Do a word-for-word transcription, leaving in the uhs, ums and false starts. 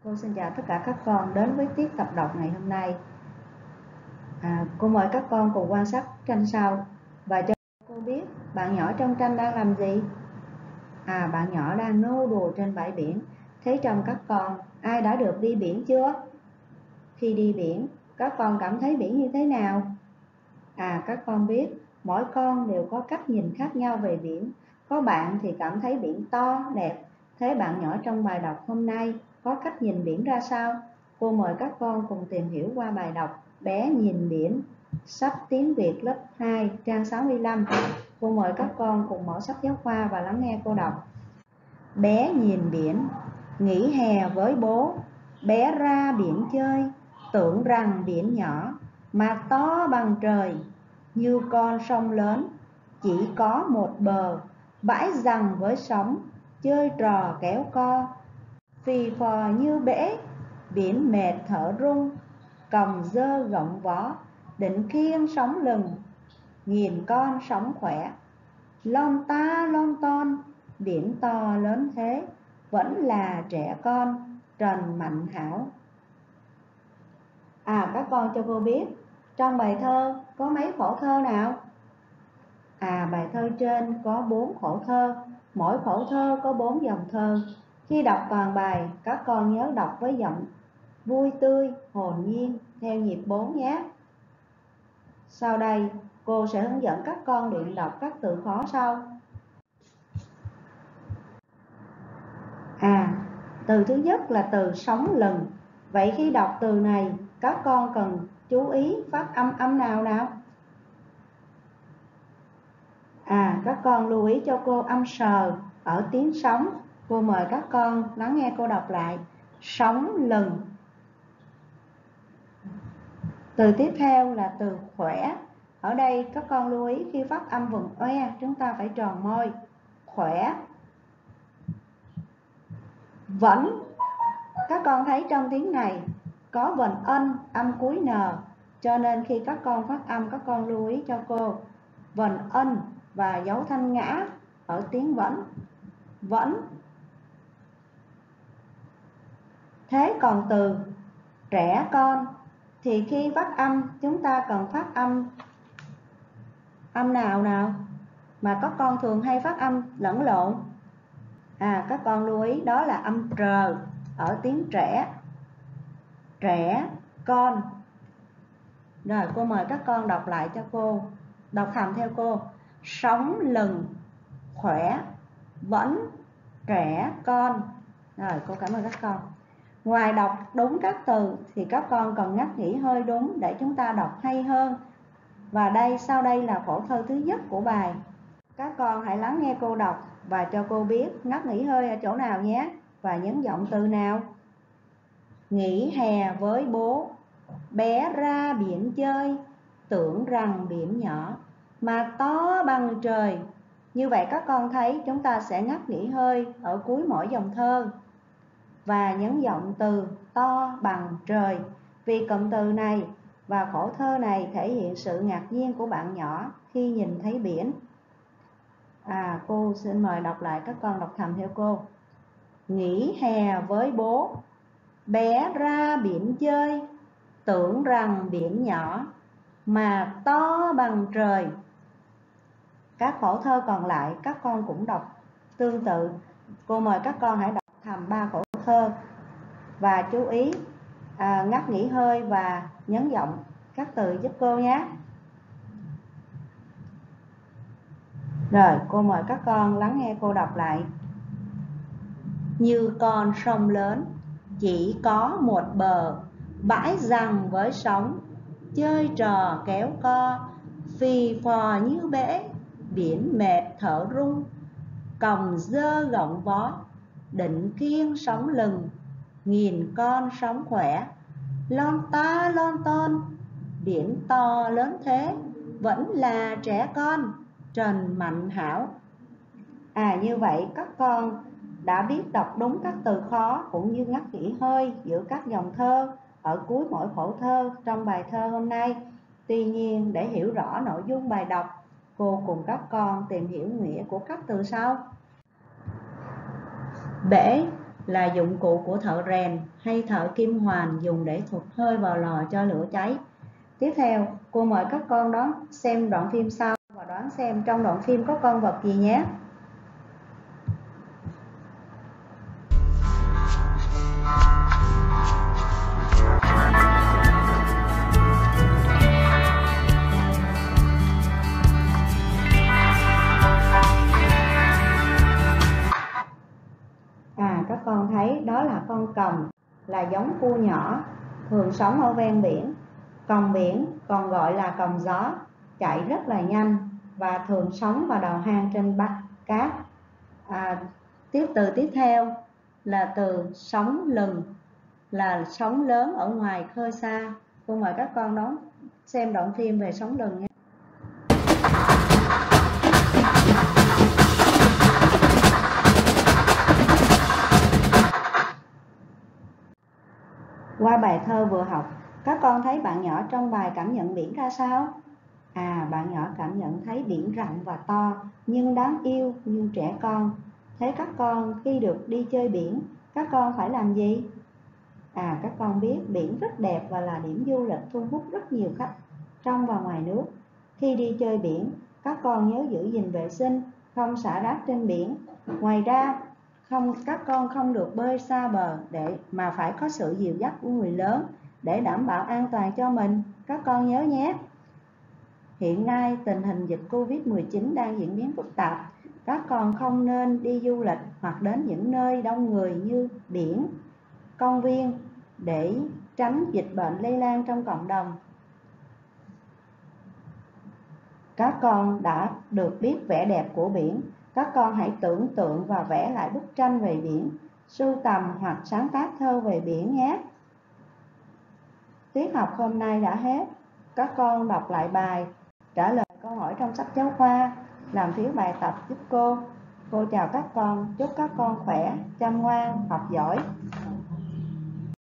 Cô xin chào tất cả các con đến với tiết tập đọc ngày hôm nay. À, cô mời các con cùng quan sát tranh sau và cho cô biết bạn nhỏ trong tranh đang làm gì. À, bạn nhỏ đang nô đùa trên bãi biển. Thế trong các con, ai đã được đi biển chưa? Khi đi biển, các con cảm thấy biển như thế nào? À, các con biết mỗi con đều có cách nhìn khác nhau về biển. Có bạn thì cảm thấy biển to, đẹp. Thế bạn nhỏ trong bài đọc hôm nay có cách nhìn biển ra sao? Cô mời các con cùng tìm hiểu qua bài đọc Bé nhìn biển, sách tiếng Việt lớp hai, trang sáu mươi lăm. Cô mời các con cùng mở sách giáo khoa và lắng nghe cô đọc. Bé nhìn biển, nghỉ hè với bố, bé ra biển chơi, tưởng rằng biển nhỏ mà to bằng trời, như con sông lớn chỉ có một bờ, bãi rằng với sóng, chơi trò kéo co, phì phò như bể, biển mệt thở rung, còng dơ gọng vó, định khiêng sóng lừng, nghìn con sóng khỏe, lon ta lon ton, biển to lớn thế, vẫn là trẻ con. Trần Mạnh Hảo. À, các con cho cô biết trong bài thơ có mấy khổ thơ nào? À, bài thơ trên có bốn khổ thơ, mỗi khổ thơ có bốn dòng thơ. Khi đọc toàn bài, các con nhớ đọc với giọng vui tươi, hồn nhiên theo nhịp bốn nhé. Sau đây, cô sẽ hướng dẫn các con luyện đọc các từ khó sau. À, từ thứ nhất là từ sóng lừng. Vậy khi đọc từ này, các con cần chú ý phát âm âm nào nào? À, các con lưu ý cho cô âm sờ ở tiếng sóng. Cô mời các con lắng nghe cô đọc lại. Sóng lừng. Từ tiếp theo là từ khỏe. Ở đây các con lưu ý khi phát âm vần oe, chúng ta phải tròn môi. Khỏe. Vẫn. Các con thấy trong tiếng này có vần ân âm cuối n, cho nên khi các con phát âm, các con lưu ý cho cô vần ân và dấu thanh ngã ở tiếng vẫn. Vẫn. Thế còn từ trẻ con thì khi phát âm chúng ta cần phát âm âm nào nào mà các con thường hay phát âm lẫn lộn? À, các con lưu ý đó là âm r ở tiếng trẻ. Trẻ con. Rồi cô mời các con đọc lại cho cô, đọc thầm theo cô. Sóng lừng, khỏe, vẫn, trẻ con. Rồi cô cảm ơn các con. Ngoài đọc đúng các từ thì các con cần ngắt nghỉ hơi đúng để chúng ta đọc hay hơn. Và đây sau đây là khổ thơ thứ nhất của bài. Các con hãy lắng nghe cô đọc và cho cô biết ngắt nghỉ hơi ở chỗ nào nhé, và nhấn giọng từ nào. Nghỉ hè với bố, bé ra biển chơi, tưởng rằng biển nhỏ mà to bằng trời. Như vậy các con thấy chúng ta sẽ ngắt nghỉ hơi ở cuối mỗi dòng thơ và nhấn giọng từ to bằng trời, vì cụm từ này và khổ thơ này thể hiện sự ngạc nhiên của bạn nhỏ khi nhìn thấy biển. À, cô xin mời đọc lại, các con đọc thầm theo cô. Nghỉ hè với bố, bé ra biển chơi, tưởng rằng biển nhỏ mà to bằng trời. Các khổ thơ còn lại các con cũng đọc tương tự. Cô mời các con hãy đọc thầm ba khổ thơ và chú ý à, ngắt nghỉ hơi và nhấn giọng các từ giúp cô nhé. Rồi cô mời các con lắng nghe cô đọc lại. Như con sông lớn chỉ có một bờ, bãi rằng với sóng, chơi trò kéo co, phì phò như bể, biển mệt thở rung, còng dơ gọng vó, định khiêng sóng lừng, nghìn con sóng khỏe, lon ta lon ton, biển to lớn thế, vẫn là trẻ con. Trần Mạnh Hảo. À, như vậy các con đã biết đọc đúng các từ khó cũng như ngắt nghỉ hơi giữa các dòng thơ ở cuối mỗi khổ thơ trong bài thơ hôm nay. Tuy nhiên, để hiểu rõ nội dung bài đọc, cô cùng các con tìm hiểu nghĩa của các từ sau. Bể. là dụng cụ của thợ rèn hay thợ kim hoàn dùng để thụt hơi vào lò cho lửa cháy. Tiếp theo, cô mời các con đón xem đoạn phim sau và đoán xem trong đoạn phim có con vật gì nhé. À, các con thấy đó là con còng, là giống cua nhỏ, thường sống ở ven biển. Còng biển còn gọi là còng gió, chạy rất là nhanh và thường sống vào đầu hang trên bãi cát. À, tiếp từ tiếp theo là từ sóng lừng, là sóng lớn ở ngoài khơi xa. Cô mời các con đón xem đoạn phim về sóng lừng nhé. Qua bài thơ vừa học, các con thấy bạn nhỏ trong bài cảm nhận biển ra sao? À, bạn nhỏ cảm nhận thấy biển rộng và to, nhưng đáng yêu như trẻ con. Thế các con khi được đi chơi biển, các con phải làm gì? À, các con biết biển rất đẹp và là điểm du lịch thu hút rất nhiều khách trong và ngoài nước. Khi đi chơi biển, các con nhớ giữ gìn vệ sinh, không xả rác trên biển. Ngoài ra, không các con không được bơi xa bờ để mà phải có sự dìu dắt của người lớn để đảm bảo an toàn cho mình. Các con nhớ nhé. Hiện nay tình hình dịch Covid mười chín đang diễn biến phức tạp. Các con không nên đi du lịch hoặc đến những nơi đông người như biển, công viên để tránh dịch bệnh lây lan trong cộng đồng. Các con đã được biết vẻ đẹp của biển. Các con hãy tưởng tượng và vẽ lại bức tranh về biển, sưu tầm hoặc sáng tác thơ về biển nhé. Tiết học hôm nay đã hết. Các con đọc lại bài, trả lời câu hỏi trong sách giáo khoa, làm phiếu bài tập giúp cô. Cô chào các con, chúc các con khỏe, chăm ngoan, học giỏi.